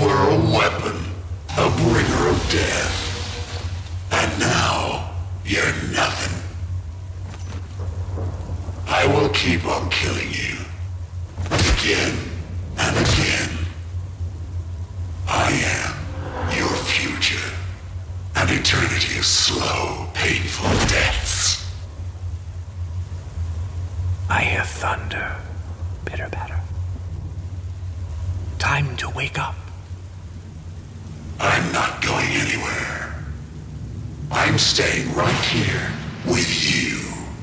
were a weapon, a bringer of death. And now, you're nothing. I will keep on killing you. Again and again. I am your future. An eternity of slow, painful deaths. I hear thunder. Pitter patter. Time to wake up. I'm not going anywhere. I'm staying right here with you.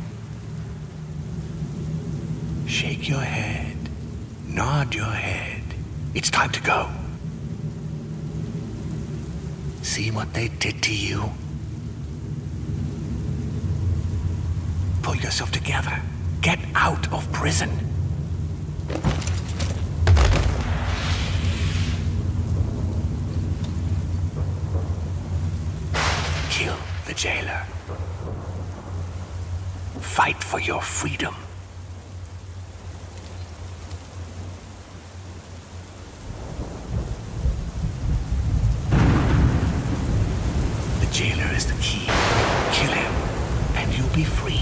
Shake your head. Nod your head. It's time to go. See what they did to you? Pull yourself together. Get out of prison. Kill the jailer. Fight for your freedom. The jailer is the key. Kill him, and you'll be free.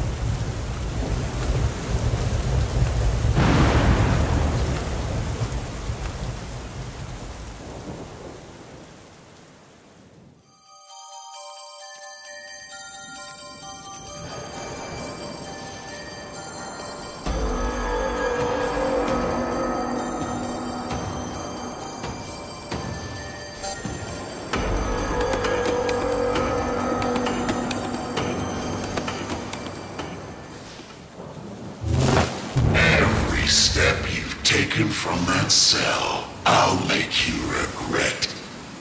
Taken from that cell, I'll make you regret.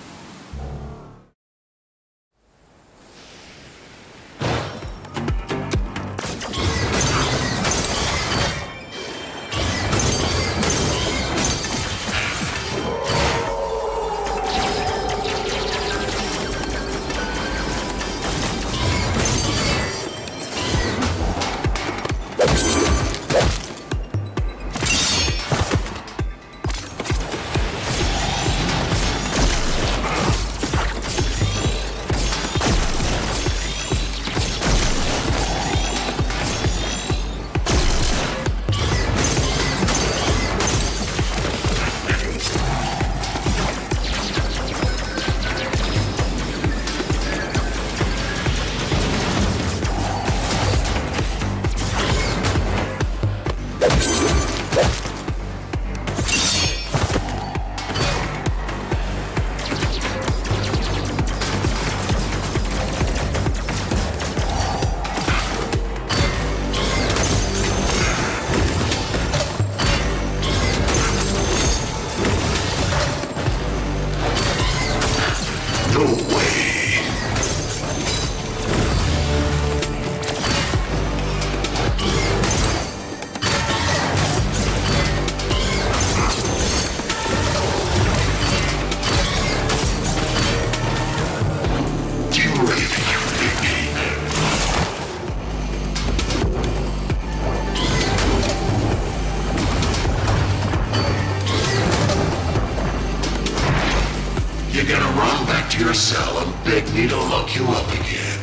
You're gonna run back to your cell and beg me to lock you up again.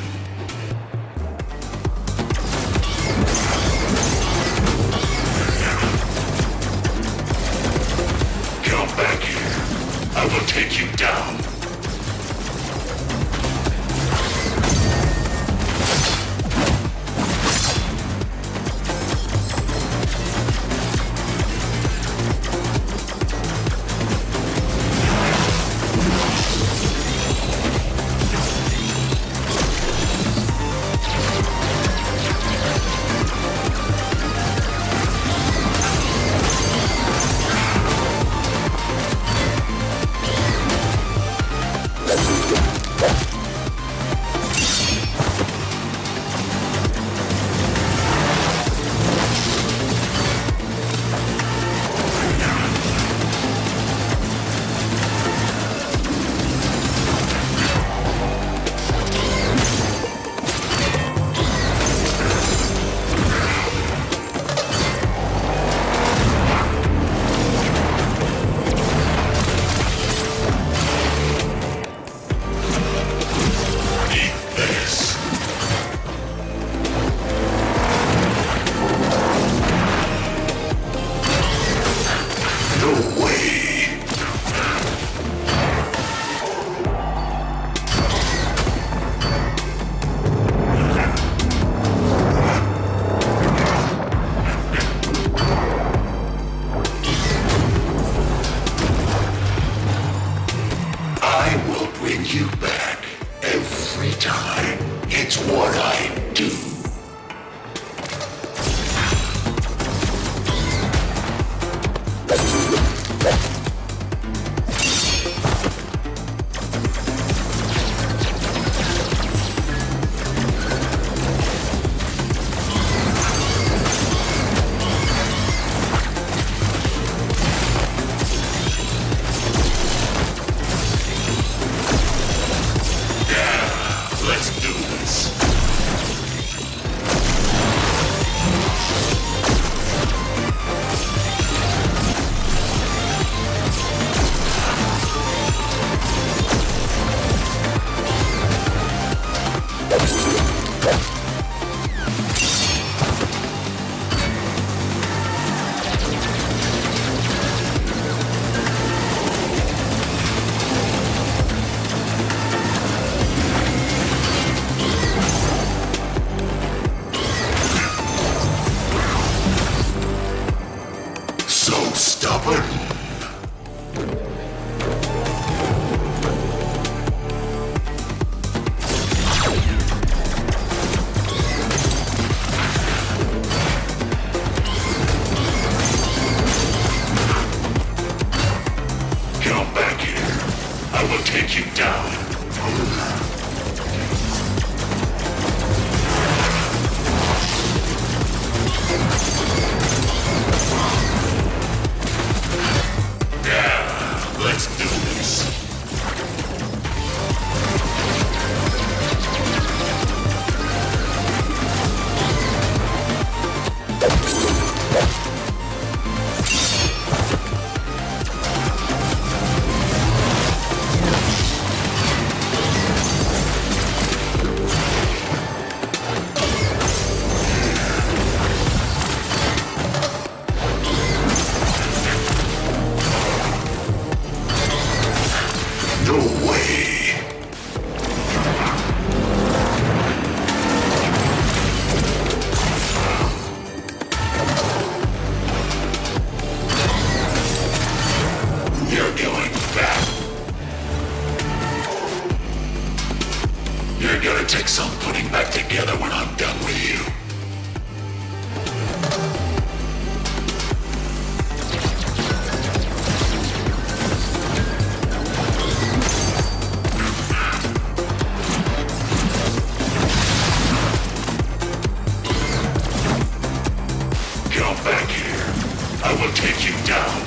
Come back here. I will take you down. No way! You're going back. You're gonna take some putting back together when I'm done with you. Come back here. I will take you down.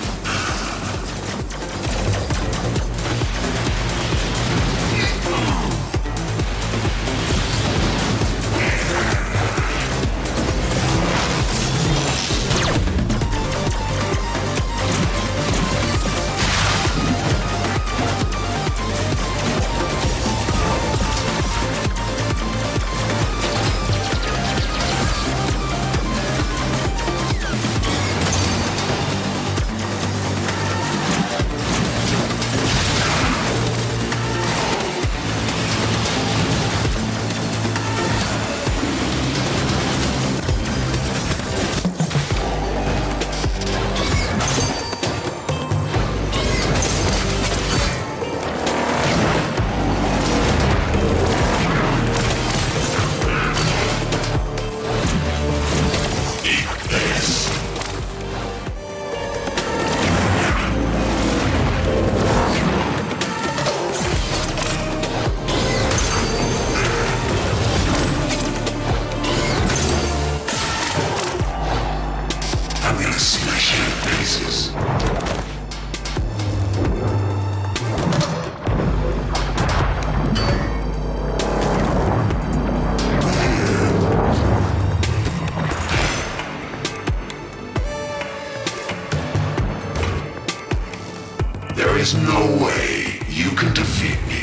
There is no way you can defeat me.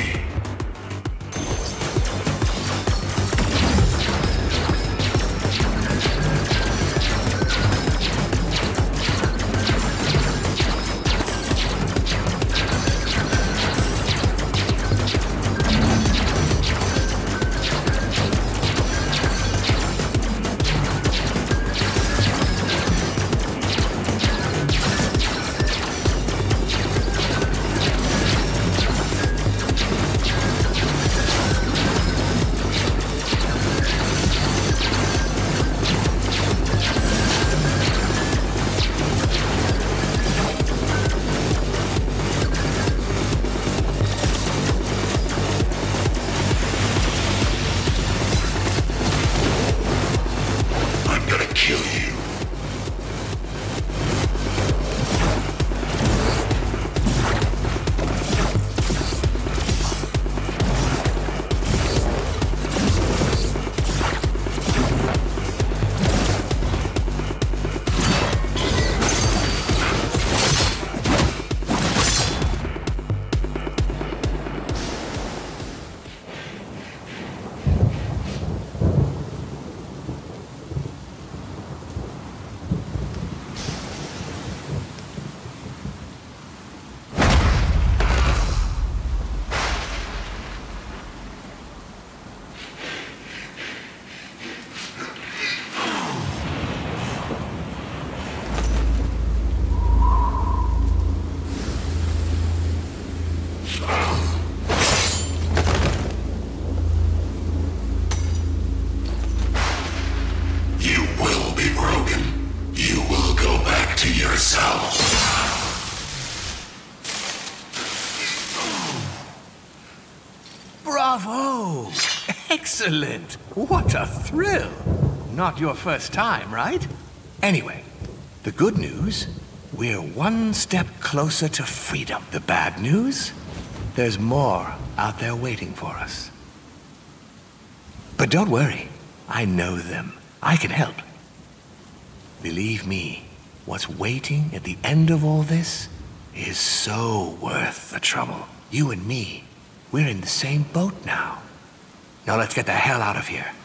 Kill you. Bravo! Excellent! What a thrill! Not your first time, right? Anyway, the good news, we're one step closer to freedom. The bad news, there's more out there waiting for us. But don't worry, I know them. I can help. Believe me, what's waiting at the end of all this is so worth the trouble. You and me, we're in the same boat now. Now let's get the hell out of here.